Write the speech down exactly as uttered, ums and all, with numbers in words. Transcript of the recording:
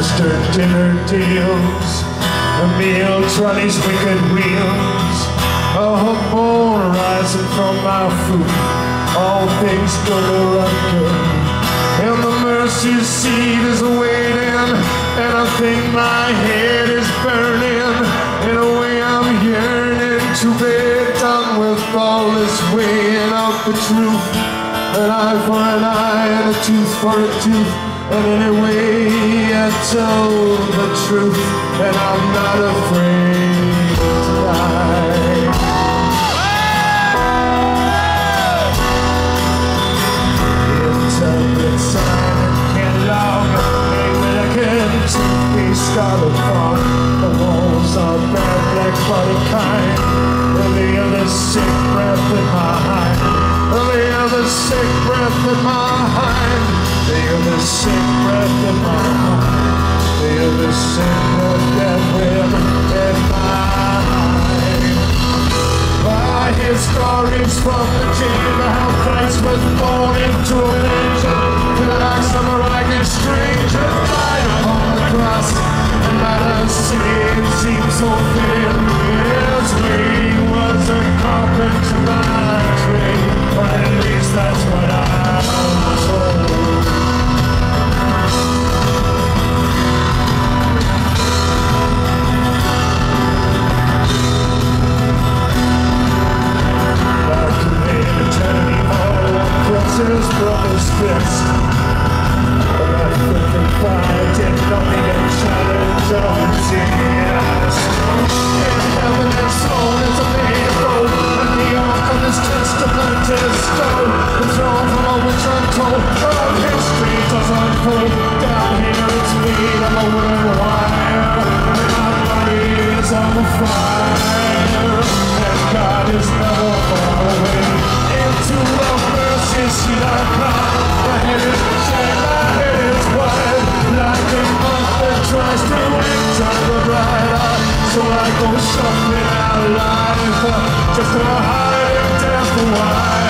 Mister Dinner Deals, a meal trolley's wicked wheels, a hook bone rising from my foot. All things gonna run good, and the mercy seat is waiting, and I think my head is burning. In a way I'm yearning to be done with all this weighing of the truth. An eye for an eye and a tooth for a tooth, and anyway I tell the truth, and I'm not afraid to die. It's a bit silent, can't long, ain't looking to be scarlet fog. The walls are bad, black body kind, and the other sick breath in my hind. The other sick breath in my hind. The other sick breath in my hind. The other sick breath that will in my hind. I hear stories from the chamber, how Christ was born into a manger, like some ragged stranger died upon the cross. And by the city it seems so fitting, yes, he was a carpenter by trade, or at least that's what I was told. Like a man attorney, all across his brother's fist, but that flipping fire did nothing to challenge all his ears. In heaven and soul is a man of gold, and the ark of his testament is stone. The throne from a which untold, all history does unfold. Down here it's me, I'm a winner wire, and my body is on fire, and God is never far away. Into the mercy seat I climb, my head is shake, my head is wide, like a monk that tries to enter the bright eye. So I go shuffling out life, just to hide in death a while.